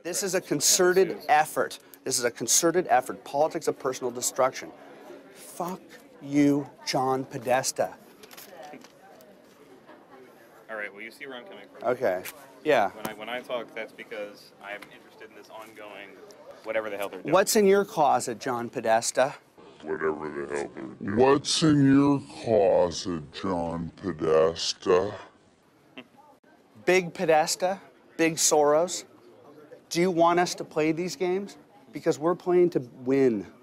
This is a concerted effort. This is a concerted effort. Politics of personal destruction. Fuck you, John Podesta. All right, well, you see where I'm coming from. Okay, yeah. When I talk, that's because I'm interested in this ongoing whatever the hell they're doing. What's in your closet, John Podesta? Whatever the hell they're doing. What's in your closet, John Podesta? Big Podesta? Big Soros? Do you want us to play these games? Because we're playing to win.